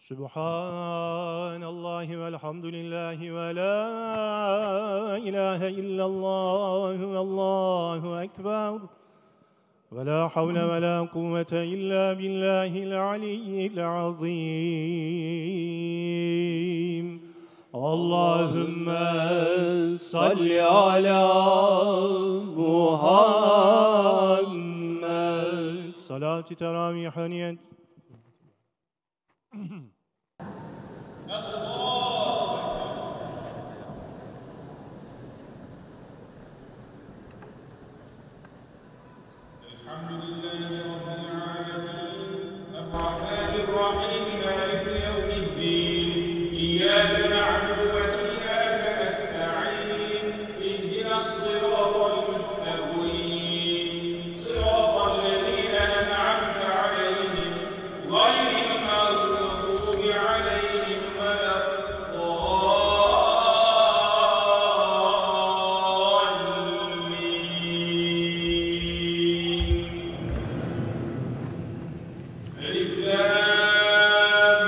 سبحان الله والحمد لله ولا إله إلا الله والله أكبر ولا حول ولا قوة إلا بالله العلي العظيم اللهم صل على محمد صلاة تراويح نيت الحمد لله رب العالمين الرحمن الرحيم مالك يوم الدين إياك نعبد وإياك نستعين اهدنا الصراط المستقيم صراط الذين أنعمت عليهم غير المغضوب عليهم ولا ألف لام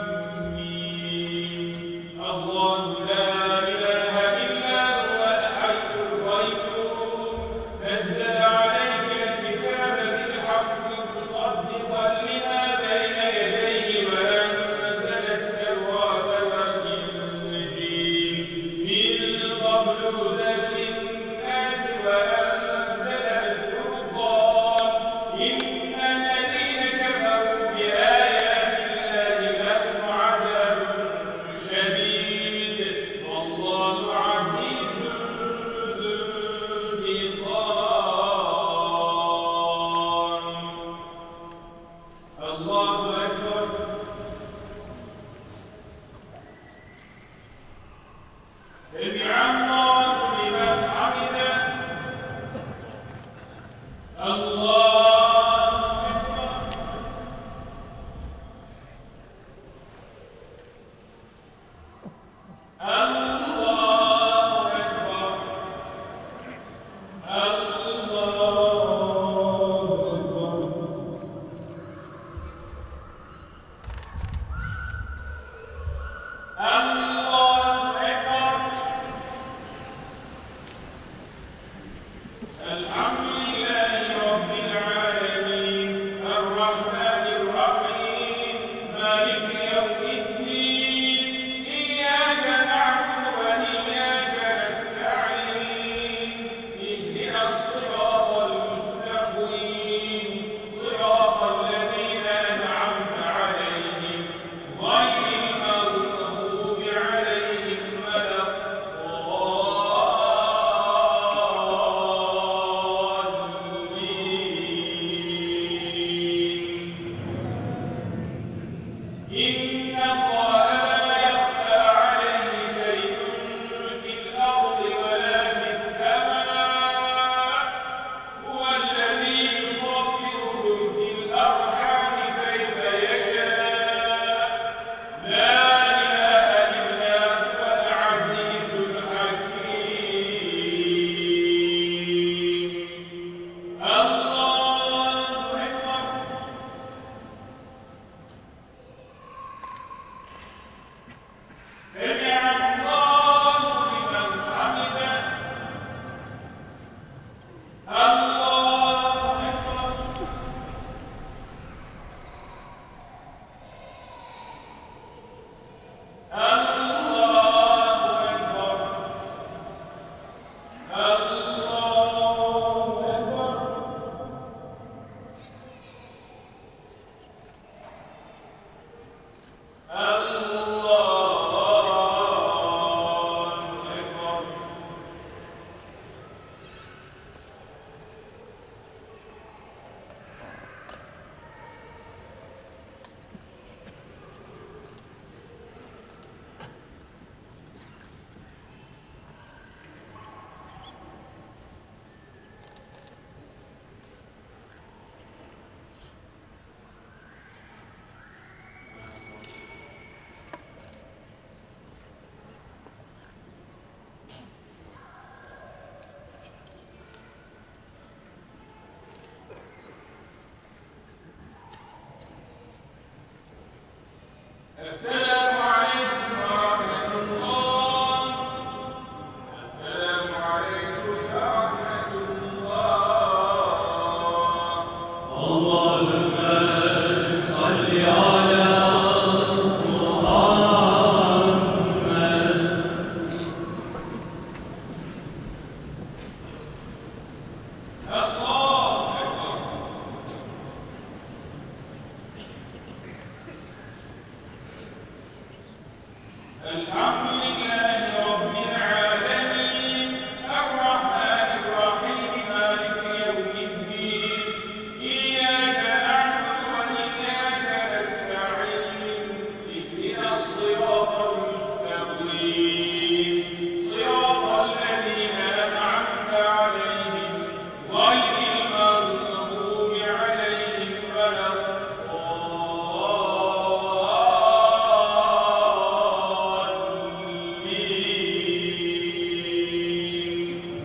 ميم الله لا إله إلا هو الحي القيوم نزل عليك الكتاب بالحق مصدقا لما بين يديه وأنزل التوراة والإنجيل من قبل هدى للناس وأنزل الفرقان إن الذين كفروا بآيات الله لهم عذاب شديد والله عزيز ذو انتقام الله أكبر سمع الله لمن حمده الله أكبر الله أكبر الحمد لله رب العالمين السلام عليكم ورحمة الله. السلام عليكم ورحمة الله. اللهم صل على محمد. الله أكبر. الحمد لله رب العالمين الرحمن الرحيم مالك يوم الدين إياك نعبد وإياك نستعين اهدنا الصراط المستقيم صراط الذين أنعمت عليهم غير المغضوب عليهم ولا الضالين.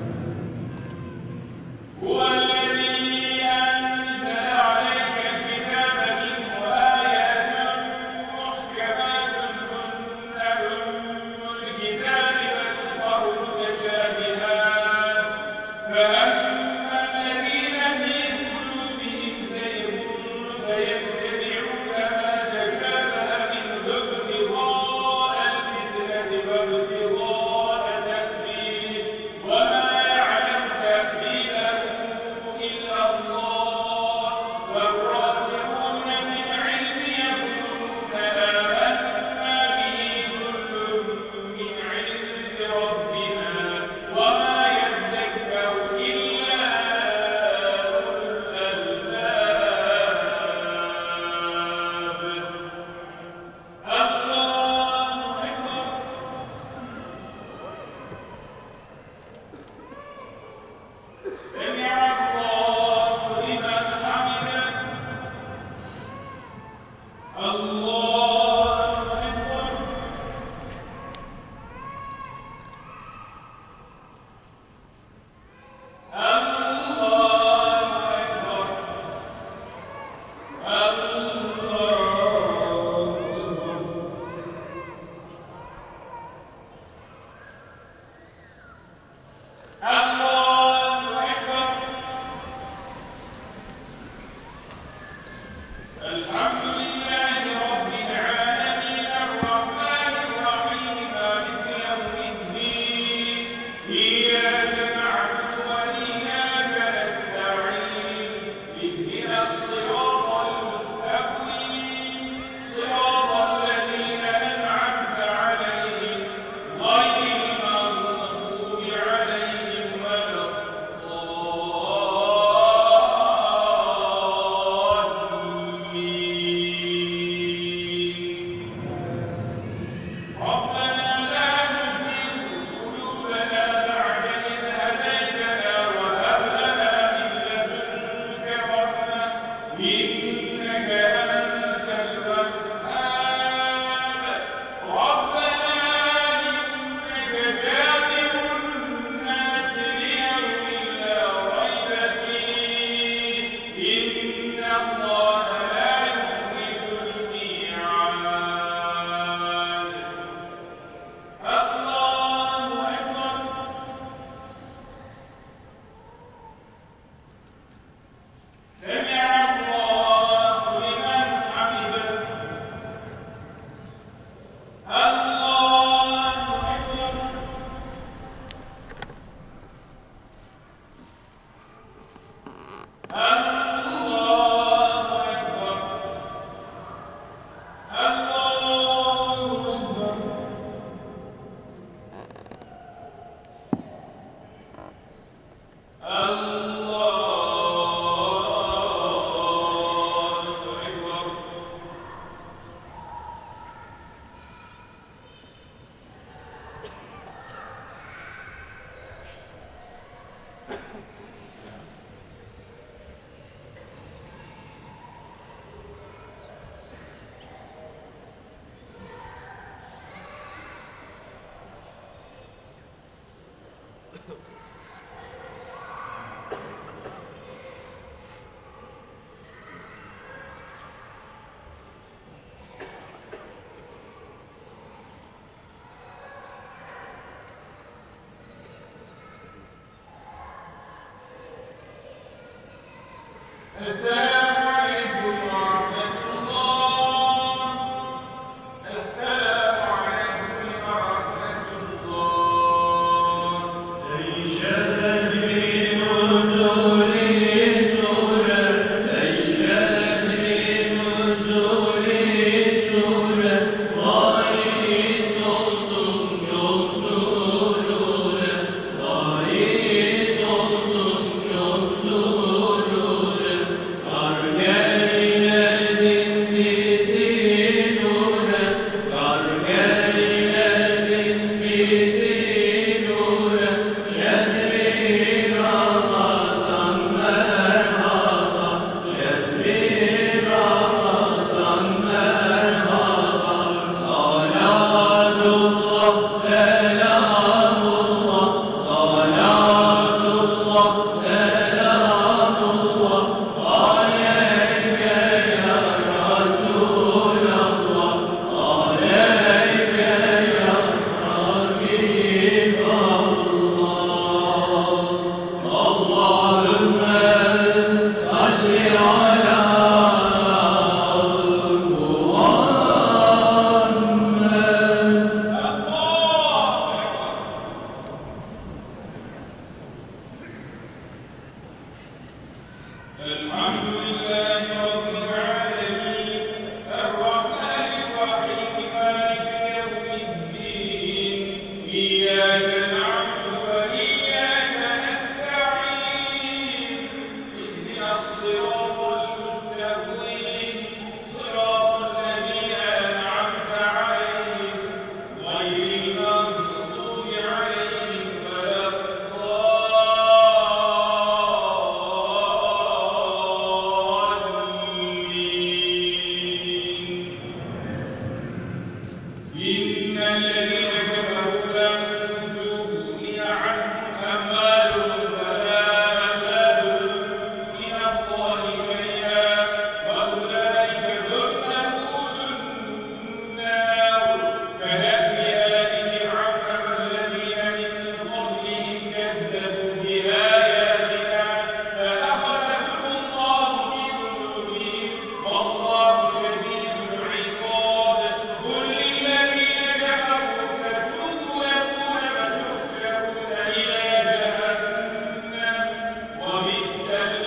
هو الذي أنزل عليك الكتاب منه آيات محكمات هن أم الكتاب وأخر متشابهات فأما الذين في قلوبهم زيغ فيتبعون ما تشابه منه ابتغاء الفتنة وابتغاء تأويله وما يعلم تأويله إلا الله والراسخون في العلم يقولون آمنا به كل من عند ربنا وما يذكر إلا أولو الألباب. الله أكبر. سمع الله لمن حمده. الله أكبر. الله أكبر. الله أكبر. الحمد لله رب العالمين الرحمن الرحيم مالك يوم الدين إياك نعبد وإياك نستعين اهدنا الصراط المستقيم صراط الذين أنعمت عليهم غير المغضوب عليهم ولا الضالين. ربنا لا تزغ قلوبنا بعد إذ هديتنا وهب لنا من لدنك رحمة إنك أنت الوهاب. ربنا إنك جامع الناس ليوم لا ريب فيه إن الله لا يخلف الميعاد. الله أكبر. سمع الله لمن حمده. الله أكبر. الله أكبر. الله أكبر. الله الحمد لله رب العالمين الرحمن الرحيم مالك يوم الدين إياك نعبد وإياك نستعين اهدنا الصراط المستقيم صراط الذين أنعمت عليهم غير المغضوب عليهم ولا الضالين إن الذين كفروا لن تغني عنهم أموالهم ولا أولادهم من الله شيئا وأولئك ثم النار كدأب آل فرعون والذين من قبلهم كذبوا بآياتنا فأخذهم الله بذنوبهم والله شديد العقاب قل للذين كفروا ستغلبون وتحشرون إلى جهنم وبئس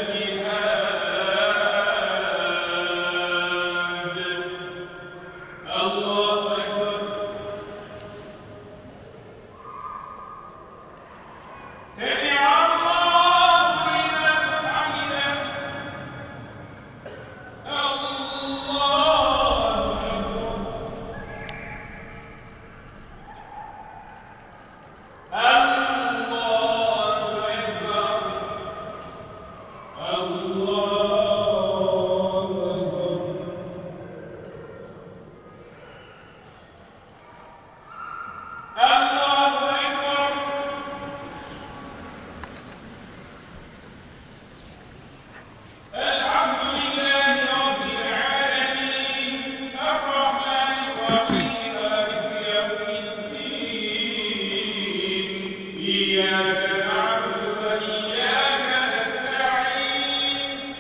المهاد الله أكبر سمع الله لمن حمده الله أكبر الحمد لله رب العالمين الرحمن الرحيم مالك يوم الدين إياك نعبد وإياك نستعين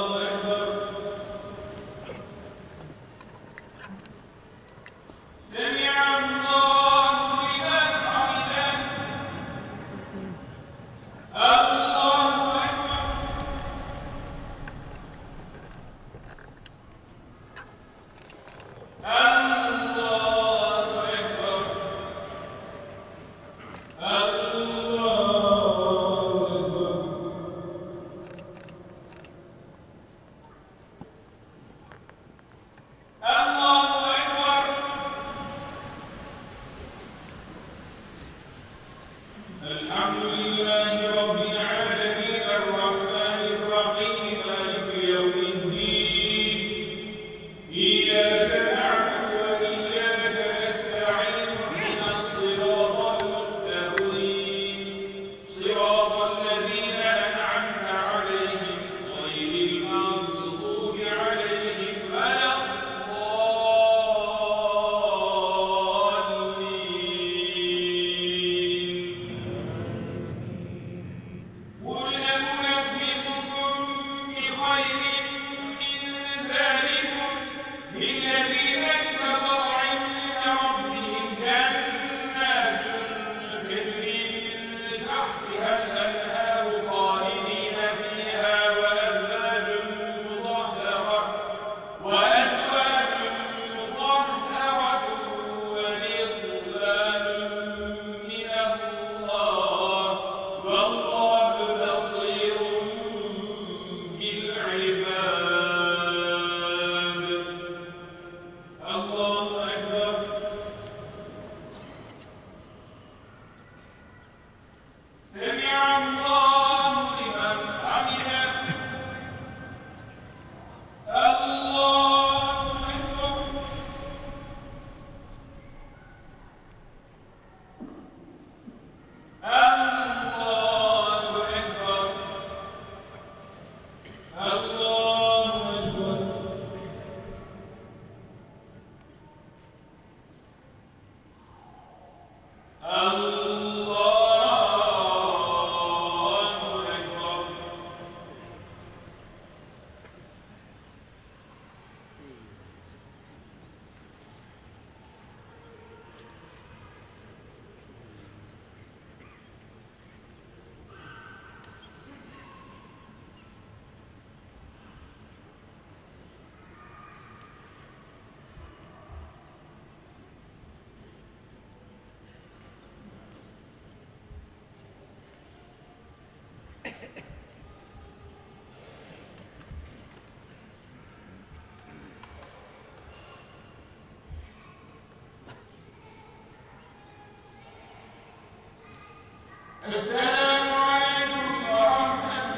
السلام عليكم ورحمة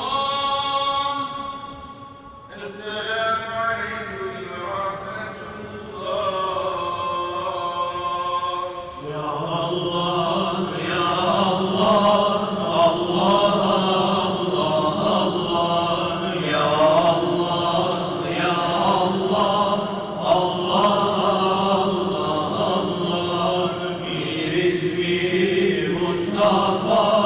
الله. السلام عليكم ورحمة الله. يا الله يا الله الله الله يا الله يا الله الله الله باسم مصطفى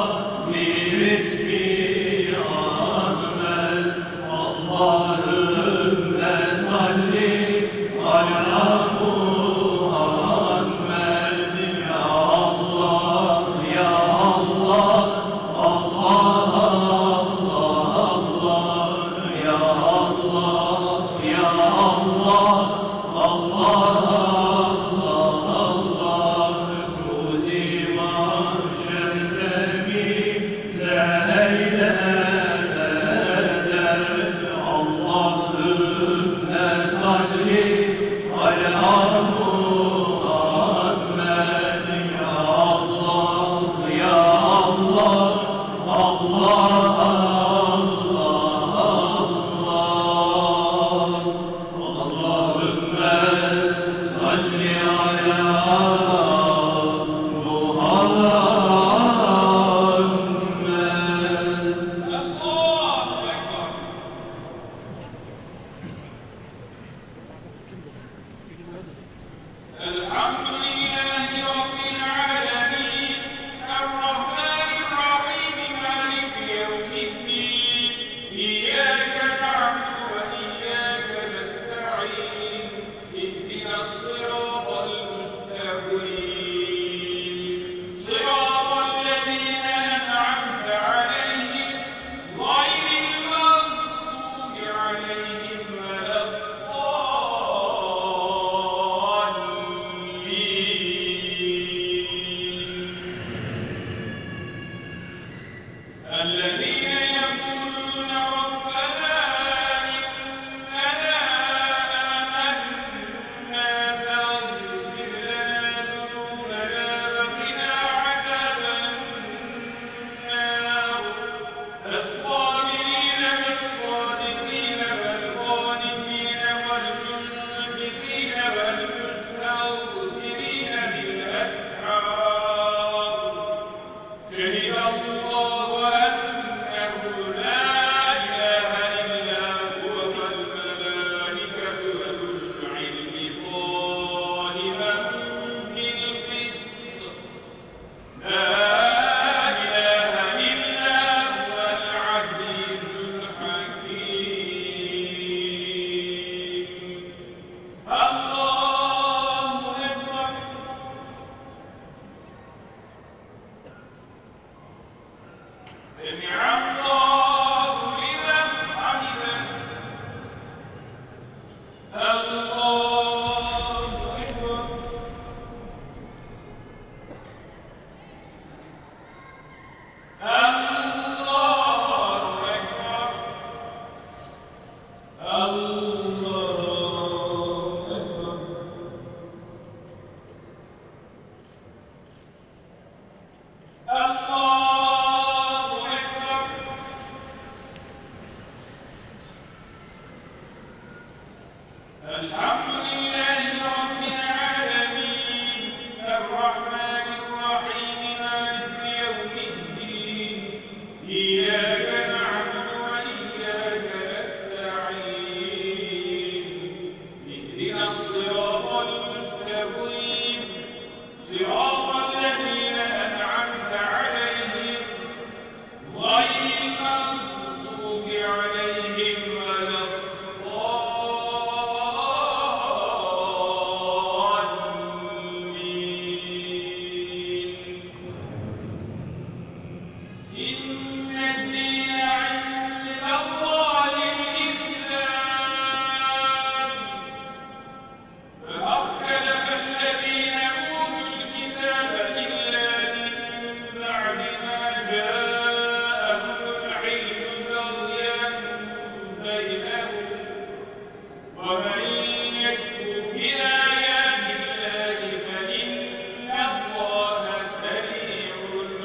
عليهم ولا الضالين الذين يقولون ربنا إننا آمنا فاغفر لنا ذنوبنا وقنا عذاب النار الصابرين والصادقين والقانتين والمنفقين والمستغفرين بالأسحار شهد الله أنه لا إله إلا هو والملائكة وأولو العلم قائما بالقسط لا إله إلا هو العزيز الحكيم الله أكبر سمع الله لمن حمده الله أكبر الله أكبر الله أكبر الله أكبر الحمد لله رب العالمين الرحمن الرحيم مالك يوم الدين إياك نعبد وإياك نستعين اهدنا الصراط المستقيم صراط الذين أنعمت عليهم غير المغضوب عليهم ولا الضالين إن الدين عند الله الإسلام فما اختلف الذين أوتوا الكتاب إلا من بعد ما جاءهم العلم بغيا بينهم ومن يكفر بآيات الله فإن الله سريع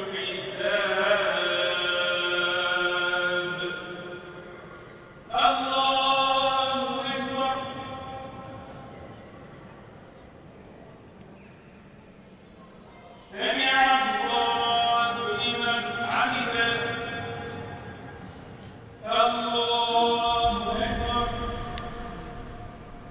الحساب الله أكبر سمع الله لمن حمده الله أكبر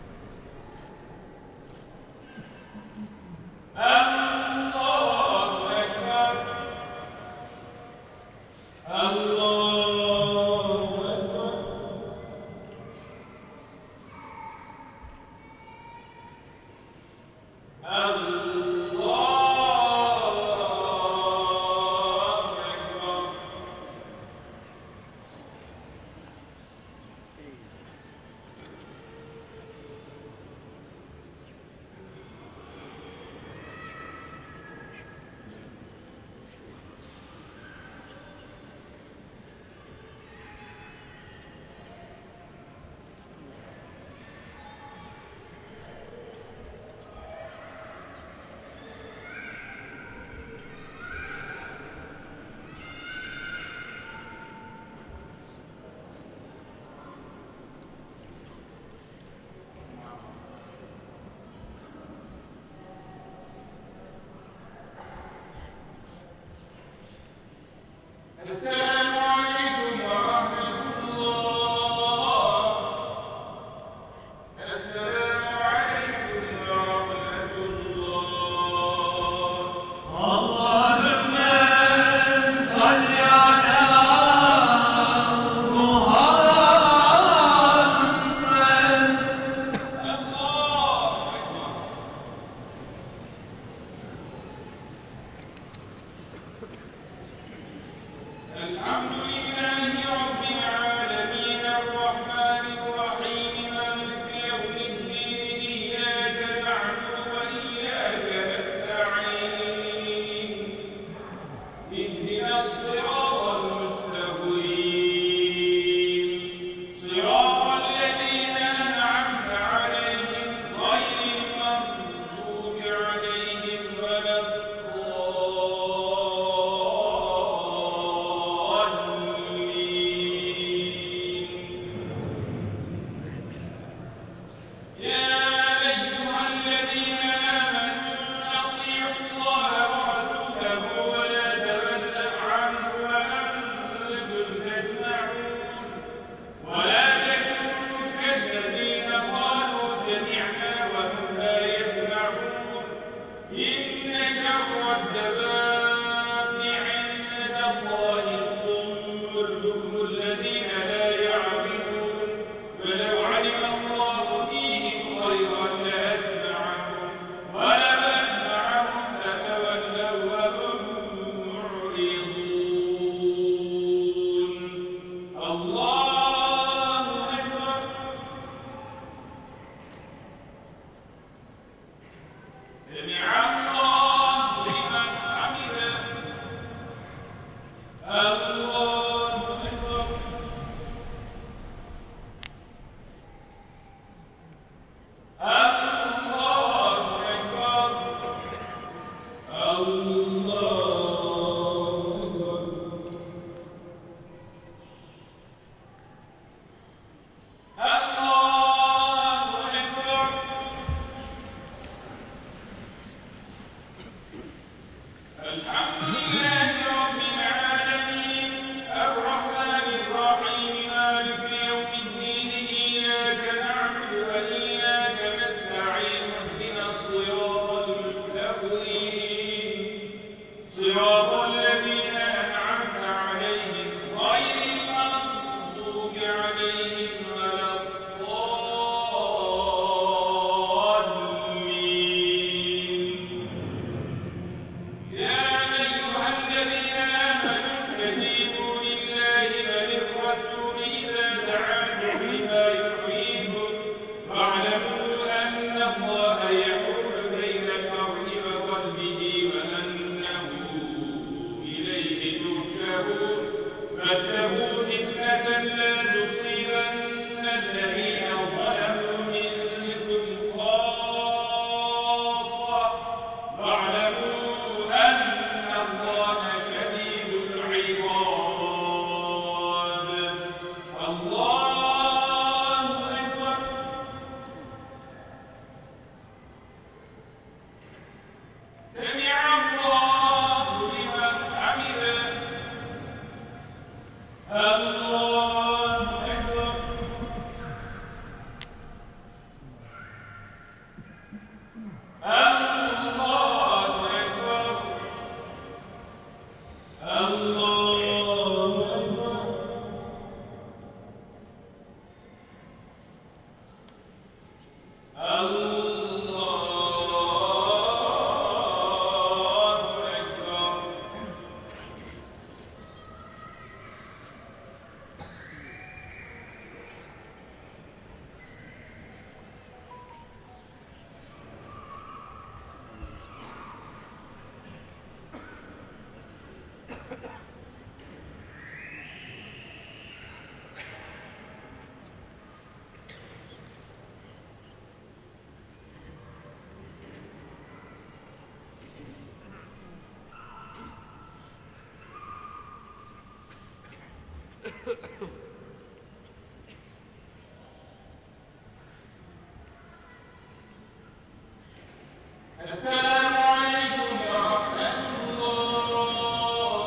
السلام عليكم ورحمة الله.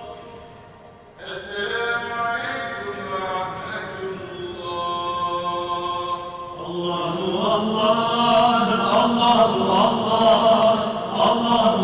السلام عليكم ورحمة الله. الله الله الله الله الله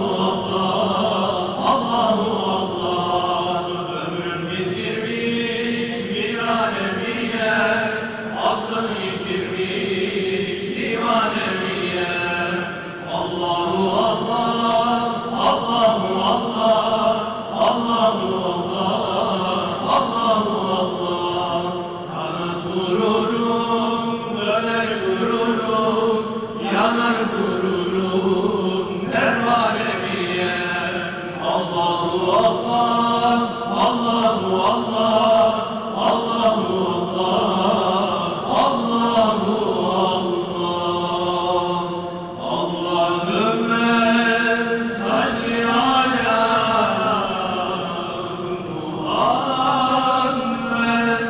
الله الله ömrüm bitirmiş bir alemiye, aklım yitirmiş divanemiye. Allahu Allah Allahu Allah Allahu Allah Allahu Allah. Kanat vururum, döner dururum, yanar gururum pervanemiye. Allahu Allah Allahu Allah Allahu Allah Allahu Allah. Allahümme salli ala Muhammed.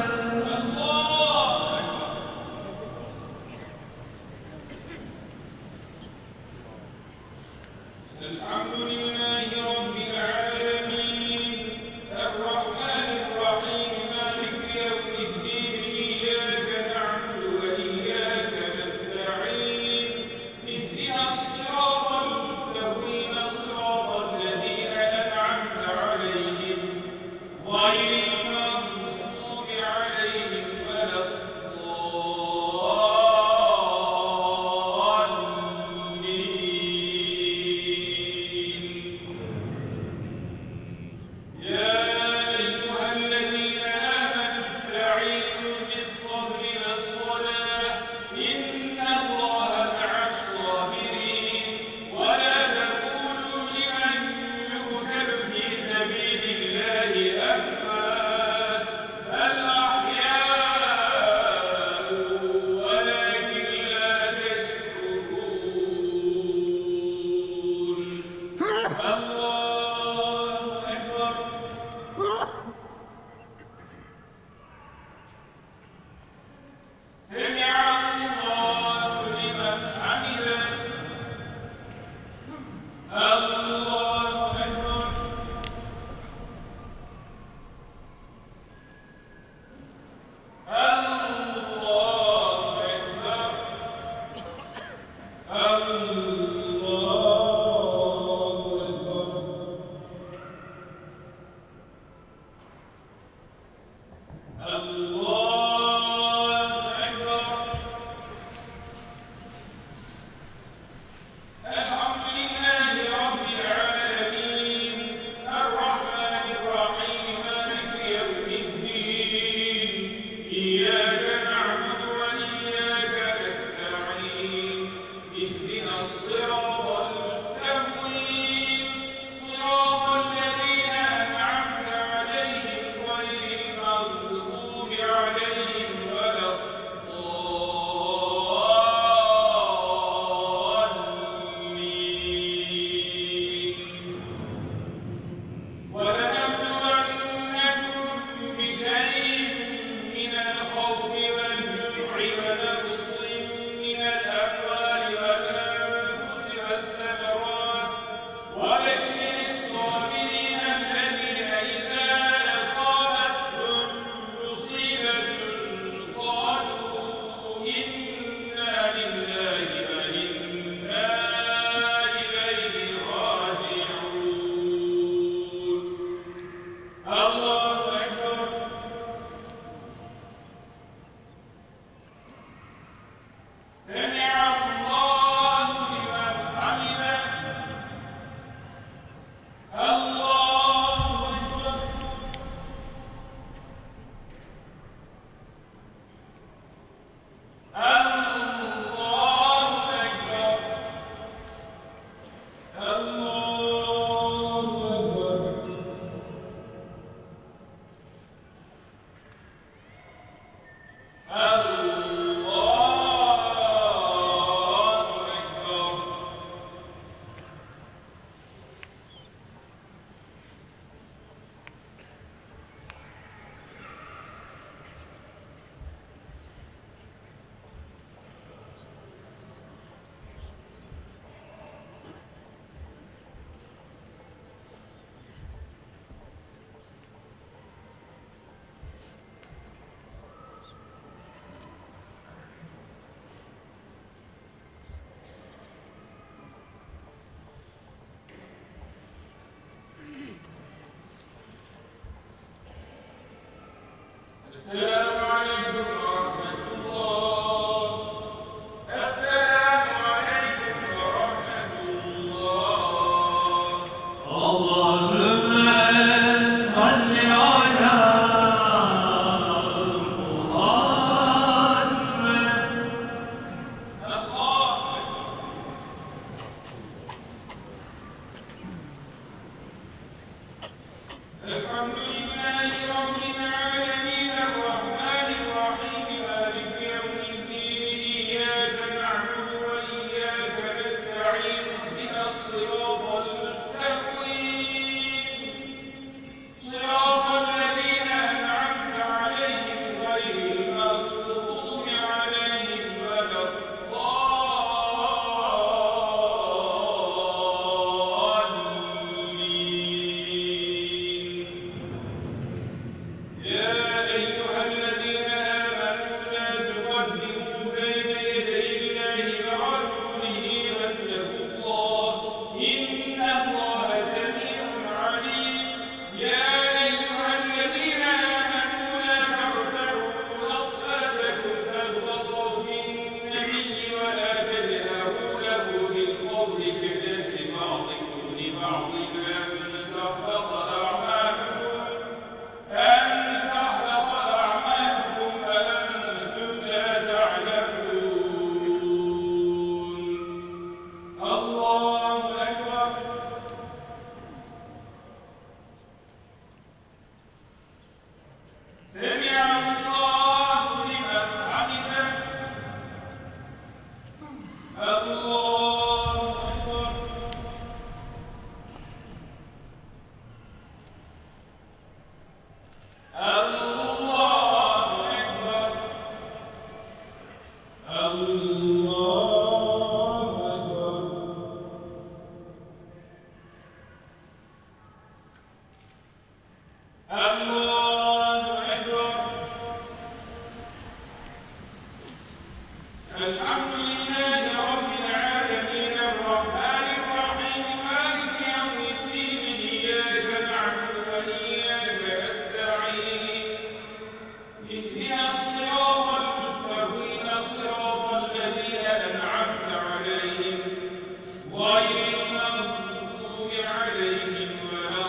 الحمد لله رب العالمين الرحمن الرحيم مالك يوم الدين إياك نعبد وإياك نستعين اهدنا الصراط المستقيم صراط الذين أنعمت عليهم غير المغضوب عليهم ولا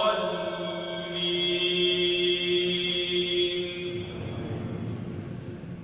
الضالين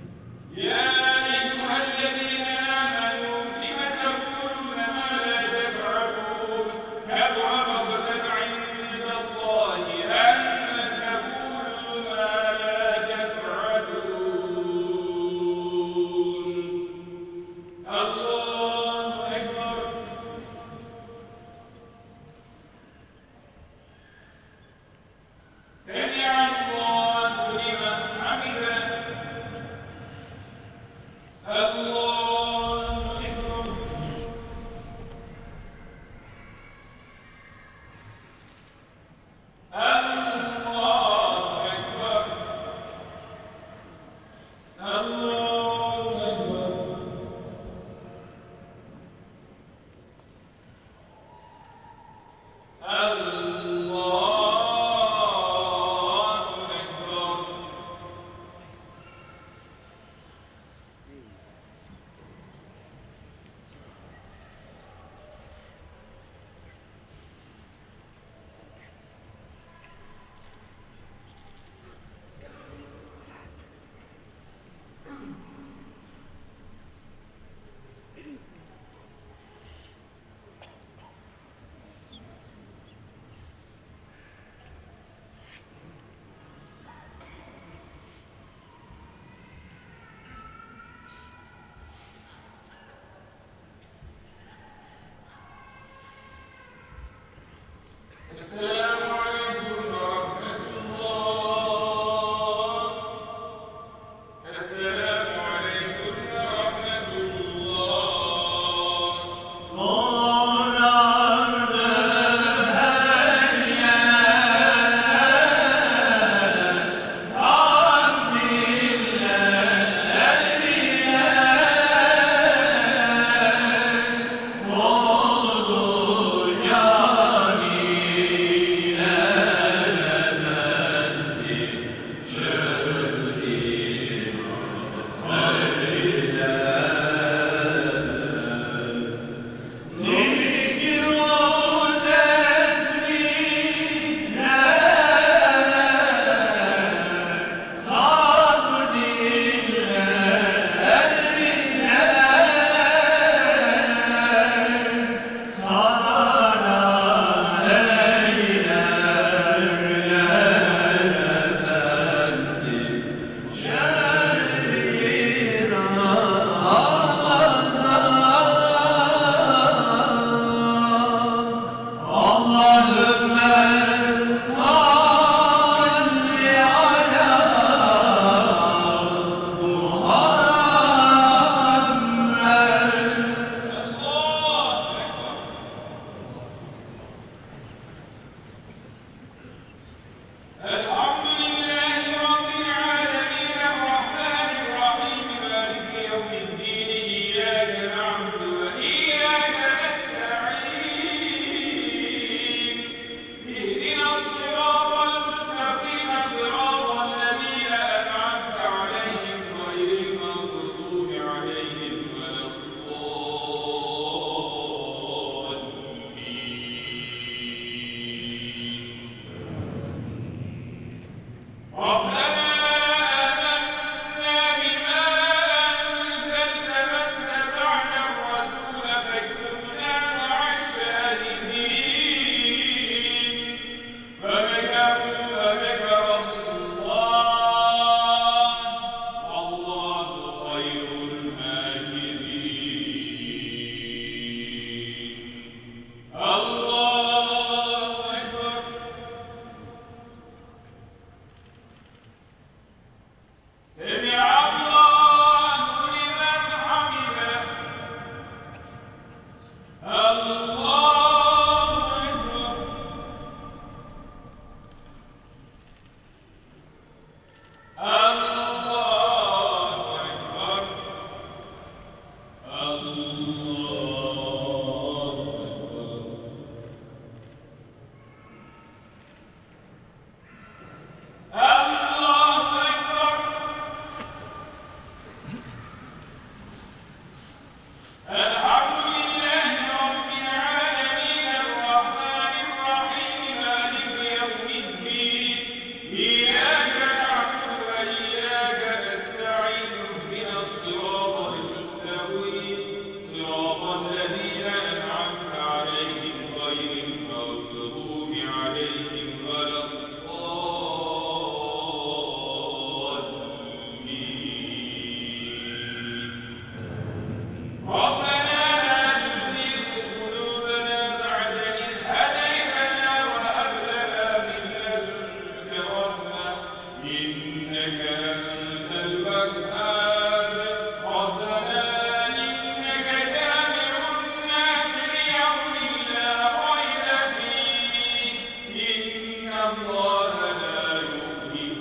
أنت الوهاب ربنا إنك جامع الناس ليوم لا ريب فيه إن الله لا يخلف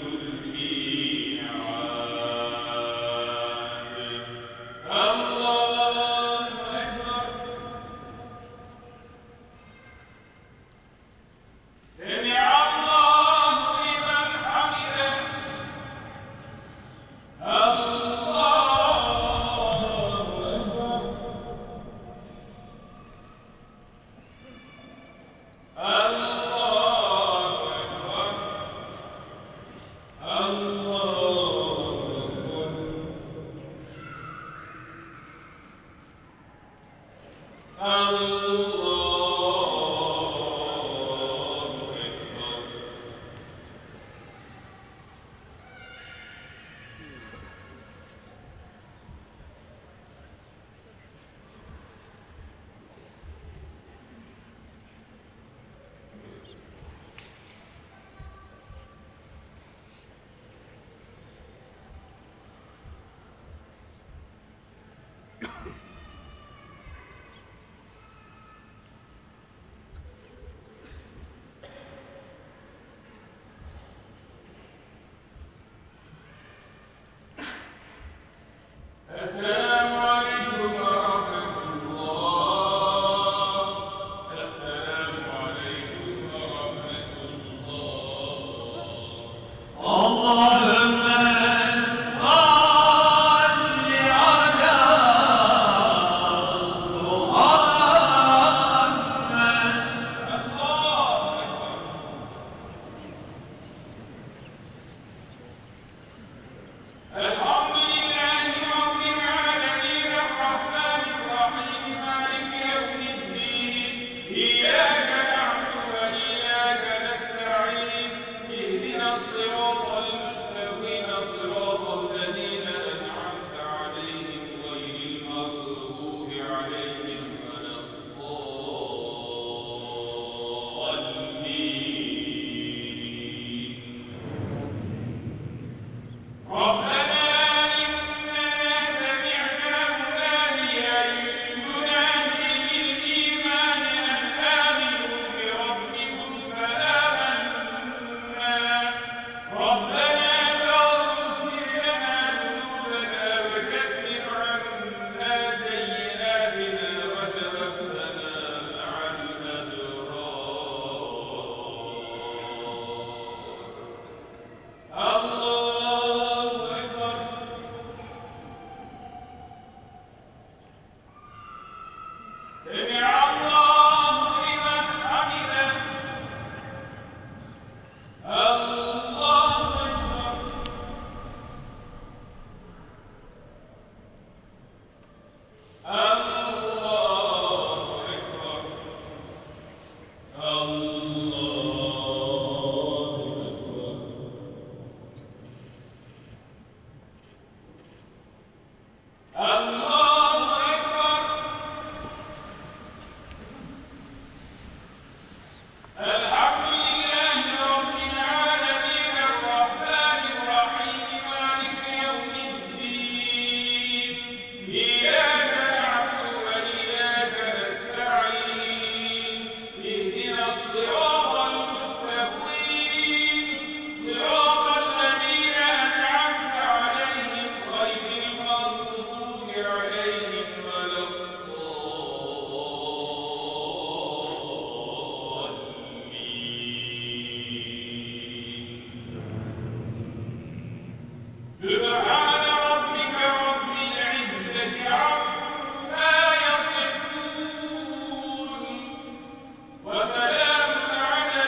الميعاد الله أكبر سمع الله لمن حمده السلام عليكم ورحمة الله السلام عليكم ورحمة الله اللهم صل على الحمد لله رب العالمين الرحمن الرحيم مالك يوم الدين إياك نعبد وإياك نستعين اهدنا الصراط المستقيم صراط الذين أنعمت عليهم غير المغضوب عليهم ولا الضالين ربنا إننا سمعنا مناديا ينادي للإيمان أن آمنوا بربكم فآمنا ربنا فاغفر لنا ذنوبنا وكفر عنا سيئاتنا وتوفنا مع الأبرار الله أكبر سمع الله لمن حمده الله أكبر الله أكبر الله أكبر الله أكبر الحمد لله رب العالمين الرحمن الرحيم مالك يوم الدين إياك نعبد وإياك نستعين اهدنا الصراط المستقيم صراط الذين أنعمت عليهم غير المغضوب عليهم ولا الضالين سبحان ربك رب العزة عما يصفون وسلام على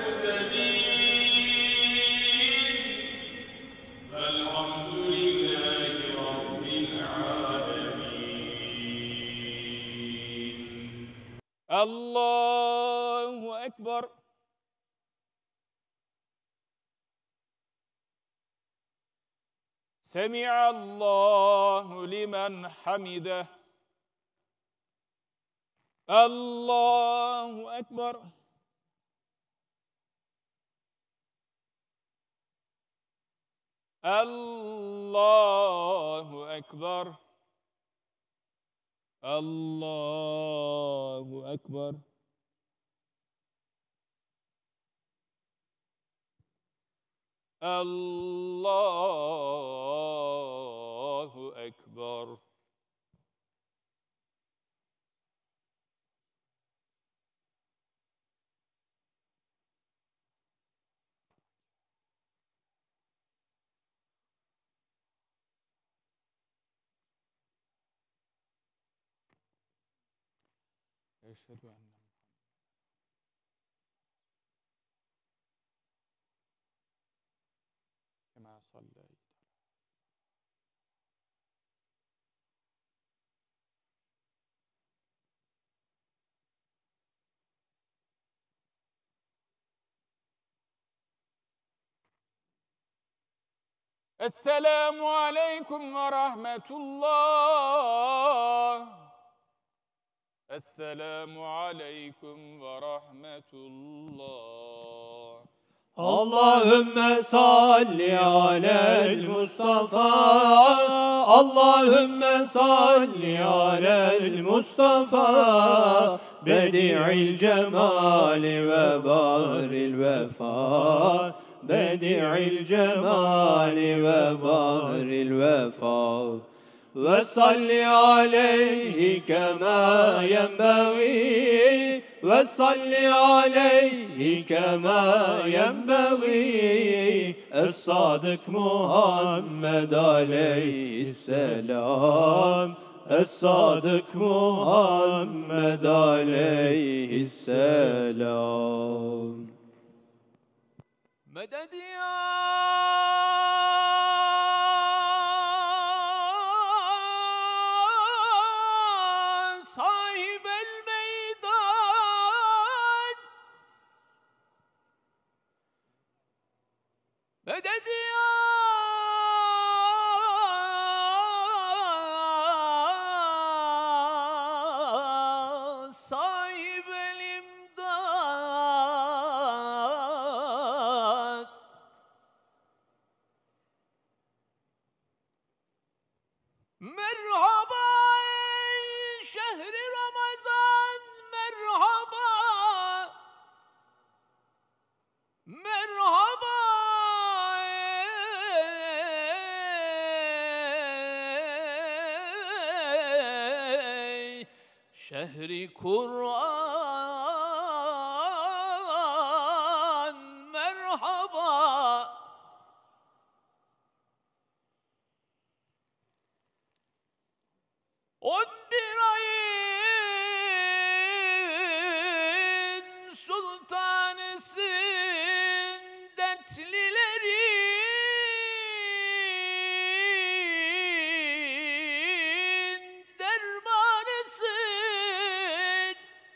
المرسلين والحمد لله رب العالمين الله أكبر سمع الله لمن حمده الله أكبر Allahu Ekber. Allahu Ekber. Allahu Ekber. Eşhedü enne kema salleyt. Esselamu aleyküm ve rahmetullah. Esselamu aleyküm ve rahmetullah. Allahümme salli alel Mustafa. Allahümme salli alel Mustafa. Bedi'il cemali ve bahril vefa. Bedi'il cemali ve bahril vefa. Ve salli aleyhi kema yenbeği. Ve salli aleyhi kema yenbeği. Es-Sadık Muhammed aleyhisselam. Es-Sadık Muhammed aleyhisselam. Meded ya sahibel meydan. Meded ya sahibel imdad. Merhaba ey şehri Ramazan, merhaba. Merhaba ey şehri Kur'an, merhaba. 11 ayın sultanısın, dertlilerin dermanısın.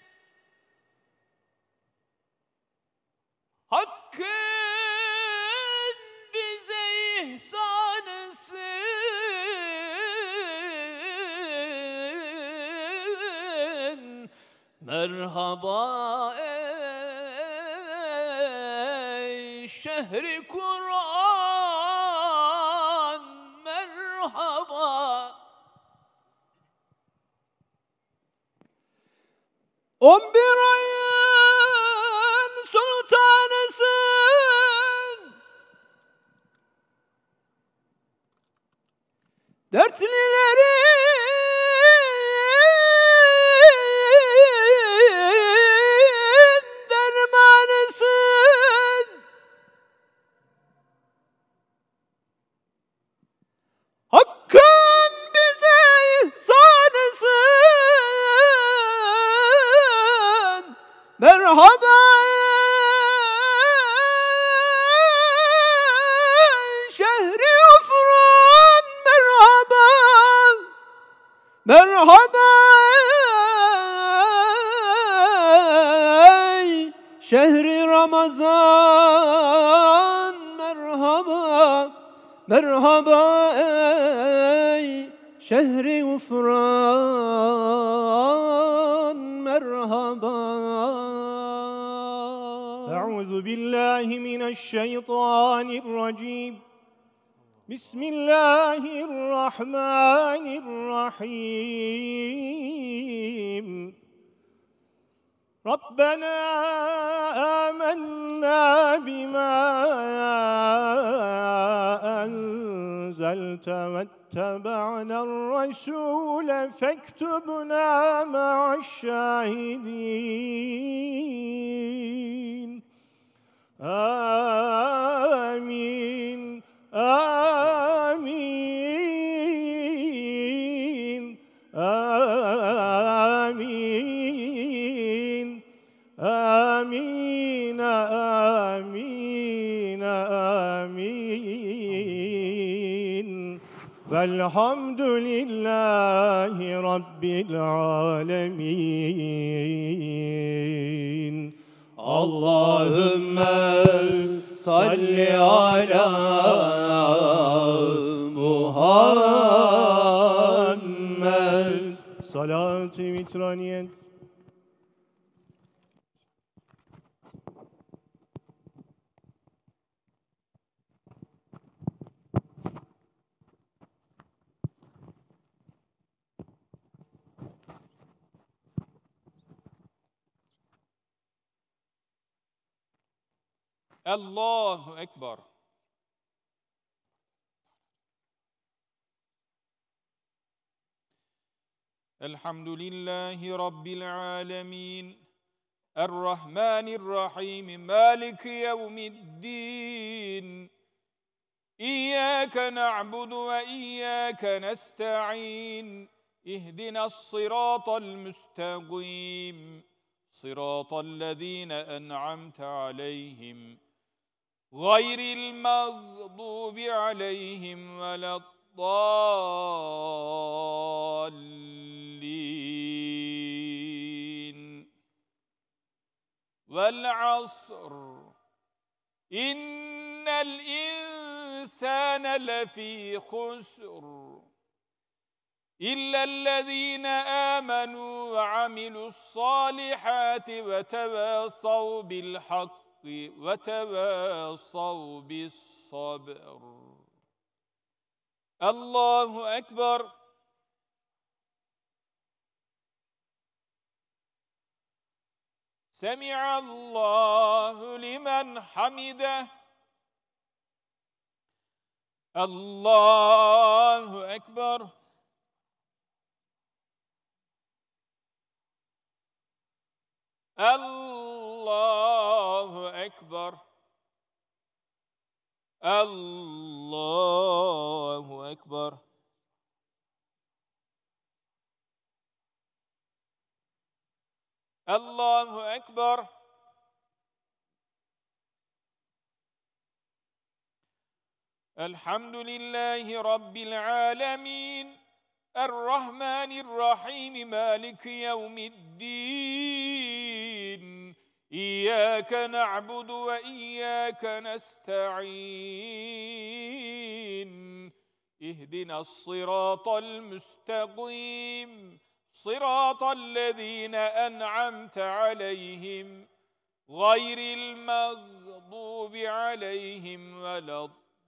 Hakkın bize ihsanısın. Merhaba ey şehri Kur'an, merhaba. 11 ayın sultanısın, dertlilerin dermanısın. Hakkın bize ihsanısın. Merhaba şehri ufran, merhaba. Merhaba şehri Ramazan, merhaba. Merhaba ey şehri ufran, merhaba. Euzu billahi mineşşeytanirracim. بسم الله الرحمن الرحيم ربنا آمنا بما أنزلت واتبعنا الرسول فاكتبنا مع الشاهدين آمين آمين آمين آمين آمين آمين والحمد لله رب العالمين اللهم صل على محمد صلاة وترانية الله أكبر. الحمد لله رب العالمين الرحمن الرحيم مالك يوم الدين إياك نعبد وإياك نستعين اهدنا الصراط المستقيم صراط الذين أنعمت عليهم غير المغضوب عليهم ولا الضالين والعصر إن الإنسان لفي خسر إلا الذين آمنوا وعملوا الصالحات وتواصوا بالحق وتواصوا بالصبر. الله أكبر. سمع الله لمن حمده. الله أكبر. الله أكبر. الله أكبر. الله أكبر. الحمد لله رب العالمين الرحمن الرحيم مالك يوم الدين إياك نعبد وإياك نستعين اهدنا الصراط المستقيم صراط الذين أنعمت عليهم غير المغضوب عليهم ولا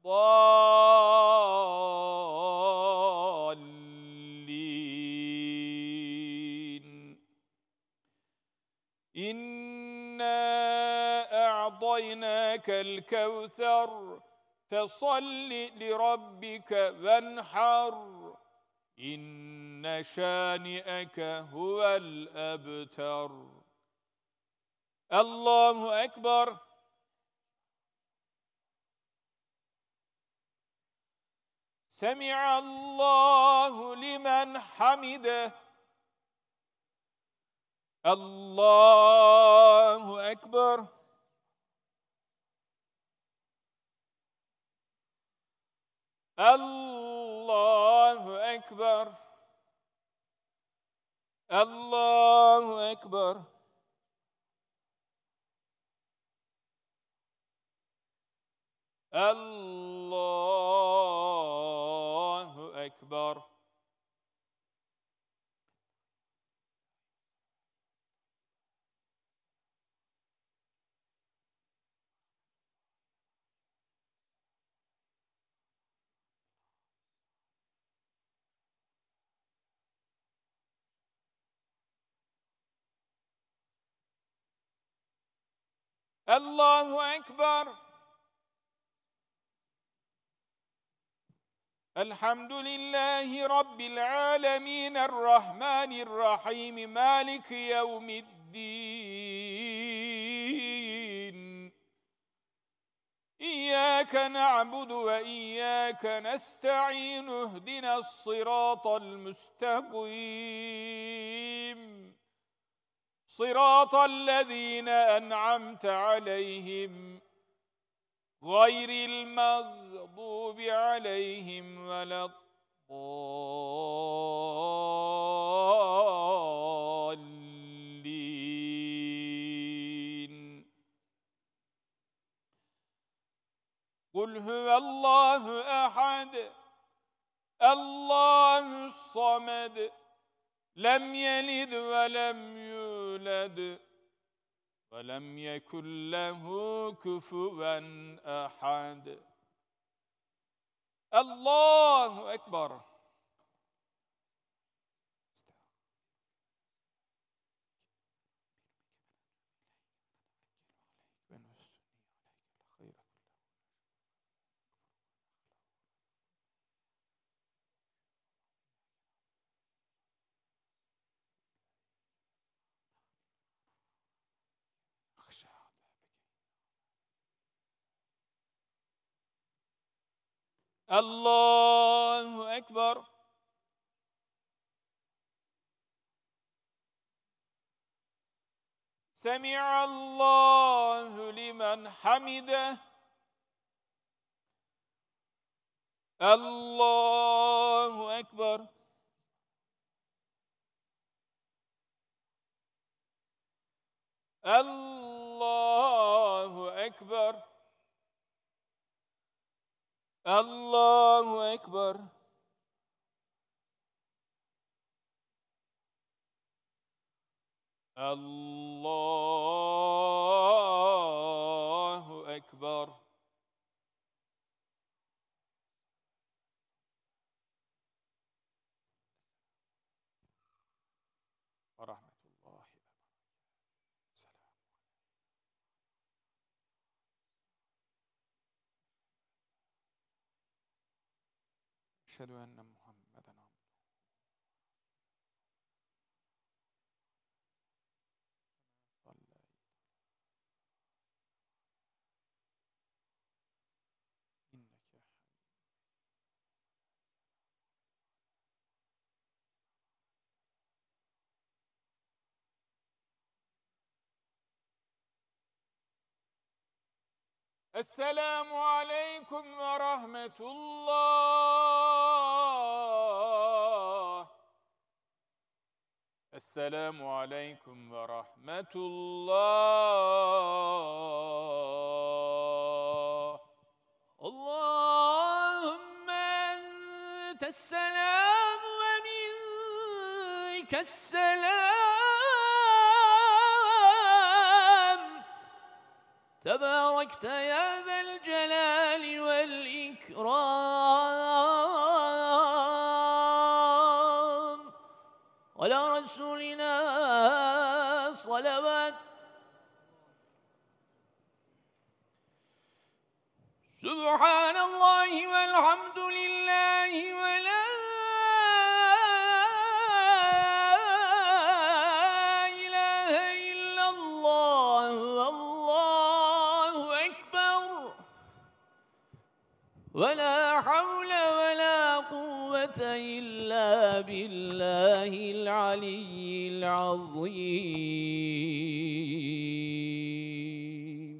الضالين. إنا أعطيناك الكوثر فصل لربك وانحر إن شانئك هو الأبتر. الله أكبر. سمع الله لمن حمده. الله أكبر. الله أكبر. الله أكبر. الله أكبر. الله أكبر. الحمد لله رب العالمين الرحمن الرحيم مالك يوم الدين. إياك نعبد وإياك نستعين اهدنا الصراط المستقيم صراط الذين أنعمت عليهم غير المغضوب عليهم ولا الضالين. قل هو الله أحد الله الصمد لم يلد ولم يولد ولم يكن له كفوا أحد. الله أكبر. الله أكبر. سمع الله لمن حمده. الله أكبر. الله أكبر. الله أكبر. الله أكبر. ورحمة الله وبركاته. أشهد أن محمدا عبده صلى. إنك السلام عليكم ورحمة الله. السلام عليكم ورحمة الله. اللهم أنت السلام ومنك السلام تباركت يا ذا الجلال والإكرام. على رسولنا صلوات. سبحان الله والحمد لله ولا إله إلا الله والله أكبر ولا حول ولا قوة إلا بالله العلي العظيم.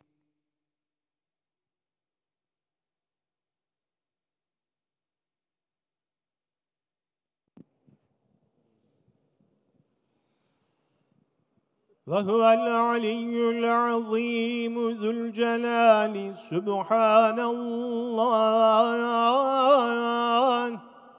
وهو العلي العظيم ذو الجلال سبحان الله.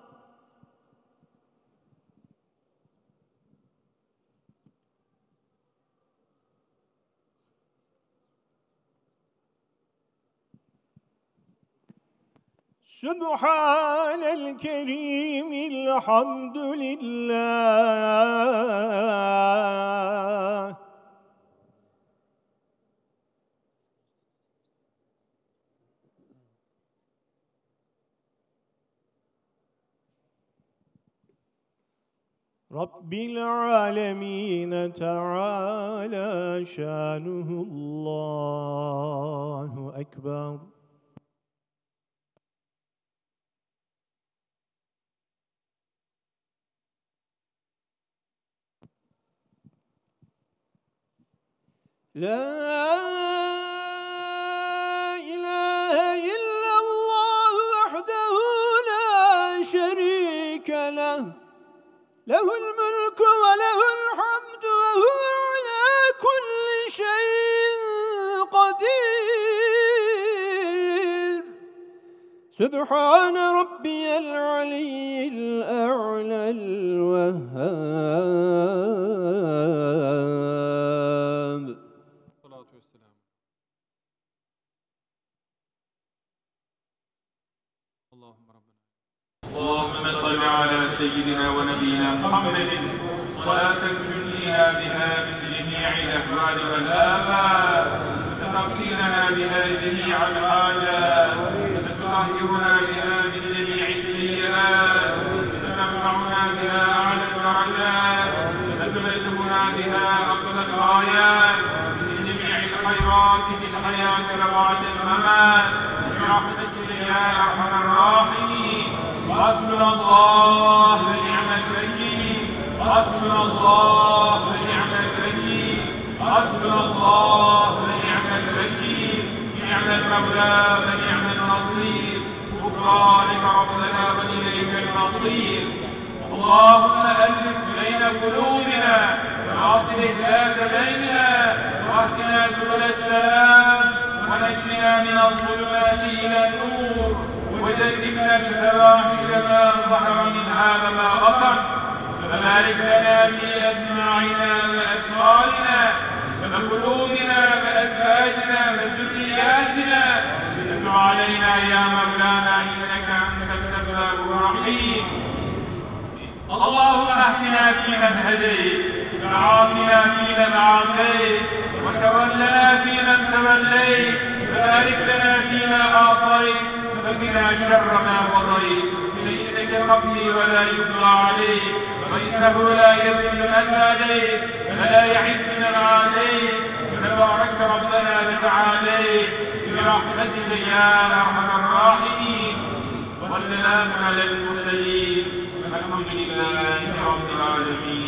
سبحان الكريم الحمد لله. رب العالمين تعالى شانه. الله أكبر. لا إله إلا الله وحده لا شريك له، له الملك وله الحمد وهو على كل شيء قدير. سبحان ربي العلي الأعلى الوهاب. اللهم صل على سيدنا ونبينا محمد صلاة تنجينا بها من جميع الأهوال والآفات، وتقضينا بها جميع الحاجات، وتطهرنا بها من جميع السيئات، وترفعنا بها أعلى الدرجات، وتبلغنا بها أقصى الغايات من جميع الخيرات في الحياة وبعد الممات، برحمتك يا أرحم الراحمين. حسبنا الله ونعم الوكيل، حسبنا الله ونعم الوكيل، حسبنا الله ونعم الوكيل. نعم المولى ونعم النصير، غفرانك ربنا وإليك المصير. اللهم ألف بين قلوبنا وأصلح ذات بيننا، واهدنا سبل السلام، ونجنا من الظلمات إلى النور، وجنبنا الفواحش ما ظهر منها وما بطن، وبارك لنا في أسماعنا وأبصارنا وقلوبنا وأزواجنا وذرياتنا، وتب علينا يا مولانا إنك أنت التواب الرحيم. اللهم اهدنا فيمن هديت، وعافنا فيمن عافيت، وتولنا فيمن توليت، وبارك لنا فيما أعطيت، وقنا شر ما قضيت، فإنك تقضي ولا يقضى عليك، وإنه لا يذل من واليت ولا يعز من عاديت، وتبارك ربنا وتعاليت برحمتك يا أرحم الراحمين. والسلام على المرسلين والحمد لله رب العالمين.